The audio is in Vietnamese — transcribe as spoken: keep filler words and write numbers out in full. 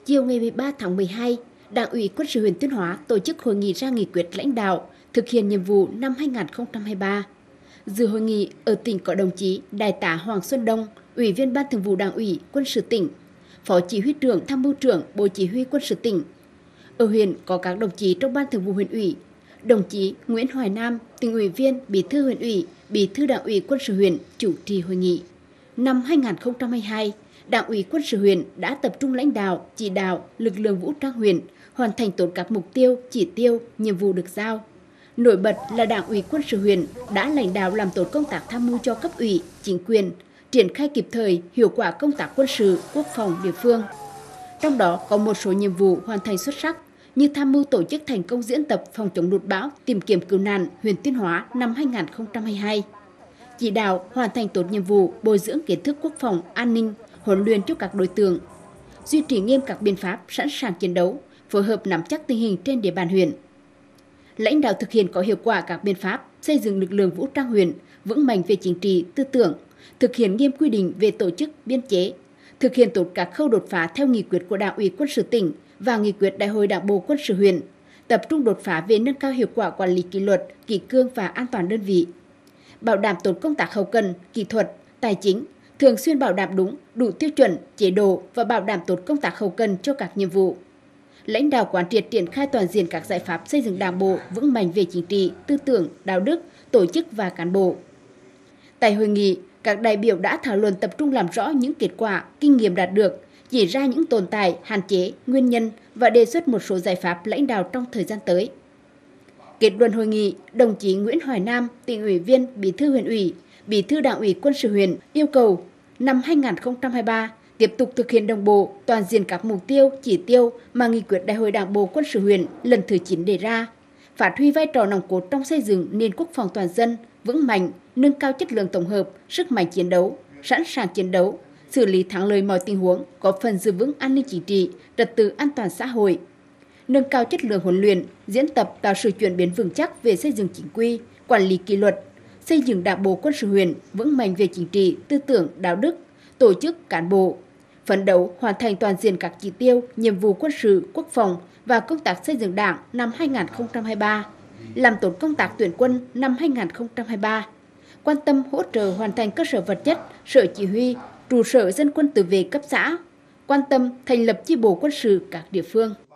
Chiều ngày mười ba tháng mười hai, Đảng ủy Quân sự huyện Tuyên Hóa tổ chức hội nghị ra nghị quyết lãnh đạo thực hiện nhiệm vụ năm hai nghìn không trăm hai mươi ba. Dự hội nghị ở tỉnh có đồng chí Đại tá Hoàng Xuân Đông, Ủy viên Ban Thường vụ Đảng ủy Quân sự tỉnh, Phó Chỉ huy trưởng Tham mưu trưởng Bộ Chỉ huy Quân sự tỉnh. Ở huyện có các đồng chí trong Ban Thường vụ huyện ủy, đồng chí Nguyễn Hoài Nam, Tỉnh ủy viên, Bí thư huyện ủy, Bí thư Đảng ủy Quân sự huyện chủ trì hội nghị. Năm hai nghìn không trăm hai mươi hai, Đảng ủy Quân sự huyện đã tập trung lãnh đạo, chỉ đạo lực lượng vũ trang huyện hoàn thành tốt các mục tiêu, chỉ tiêu, nhiệm vụ được giao. Nổi bật là Đảng ủy Quân sự huyện đã lãnh đạo làm tốt công tác tham mưu cho cấp ủy, chính quyền, triển khai kịp thời, hiệu quả công tác quân sự, quốc phòng địa phương. Trong đó có một số nhiệm vụ hoàn thành xuất sắc như tham mưu tổ chức thành công diễn tập phòng chống lụt bão, tìm kiếm cứu nạn huyện Tuyên Hóa năm hai nghìn không trăm hai mươi hai. Chỉ đạo hoàn thành tốt nhiệm vụ bồi dưỡng kiến thức quốc phòng, an ninh, huấn luyện cho các đối tượng, duy trì nghiêm các biện pháp sẵn sàng chiến đấu, phối hợp nắm chắc tình hình trên địa bàn huyện. Lãnh đạo thực hiện có hiệu quả các biện pháp xây dựng lực lượng vũ trang huyện vững mạnh về chính trị, tư tưởng, thực hiện nghiêm quy định về tổ chức, biên chế, thực hiện tốt các khâu đột phá theo nghị quyết của Đảng ủy Quân sự tỉnh và nghị quyết Đại hội Đảng bộ Quân sự huyện, tập trung đột phá về nâng cao hiệu quả quản lý kỷ luật, kỷ cương và an toàn đơn vị, bảo đảm tốt công tác hậu cần, kỹ thuật, tài chính, thường xuyên bảo đảm đúng, đủ tiêu chuẩn, chế độ và bảo đảm tốt công tác hậu cần cho các nhiệm vụ. Lãnh đạo quán triệt triển khai toàn diện các giải pháp xây dựng Đảng bộ vững mạnh về chính trị, tư tưởng, đạo đức, tổ chức và cán bộ. Tại hội nghị, các đại biểu đã thảo luận tập trung làm rõ những kết quả, kinh nghiệm đạt được, chỉ ra những tồn tại, hạn chế, nguyên nhân và đề xuất một số giải pháp lãnh đạo trong thời gian tới. Kết luận hội nghị, đồng chí Nguyễn Hoài Nam, Tỉnh ủy viên, Bí thư huyện ủy, Bí thư Đảng ủy Quân sự huyện yêu cầu năm hai nghìn không trăm hai mươi ba tiếp tục thực hiện đồng bộ, toàn diện các mục tiêu, chỉ tiêu mà nghị quyết Đại hội Đảng bộ Quân sự huyện lần thứ chín đề ra, phát huy vai trò nòng cốt trong xây dựng nền quốc phòng toàn dân vững mạnh, nâng cao chất lượng tổng hợp, sức mạnh chiến đấu, sẵn sàng chiến đấu, xử lý thắng lợi mọi tình huống, góp phần giữ vững an ninh chính trị, trật tự an toàn xã hội, nâng cao chất lượng huấn luyện, diễn tập tạo sự chuyển biến vững chắc về xây dựng chính quy, quản lý kỷ luật, xây dựng Đảng bộ Quân sự huyện vững mạnh về chính trị, tư tưởng, đạo đức, tổ chức cán bộ, phấn đấu hoàn thành toàn diện các chỉ tiêu, nhiệm vụ quân sự, quốc phòng và công tác xây dựng Đảng năm hai nghìn không trăm hai mươi ba, làm tốt công tác tuyển quân năm hai nghìn không trăm hai mươi ba, quan tâm hỗ trợ hoàn thành cơ sở vật chất, sở chỉ huy, trụ sở dân quân tự vệ cấp xã, quan tâm thành lập chi bộ quân sự các địa phương.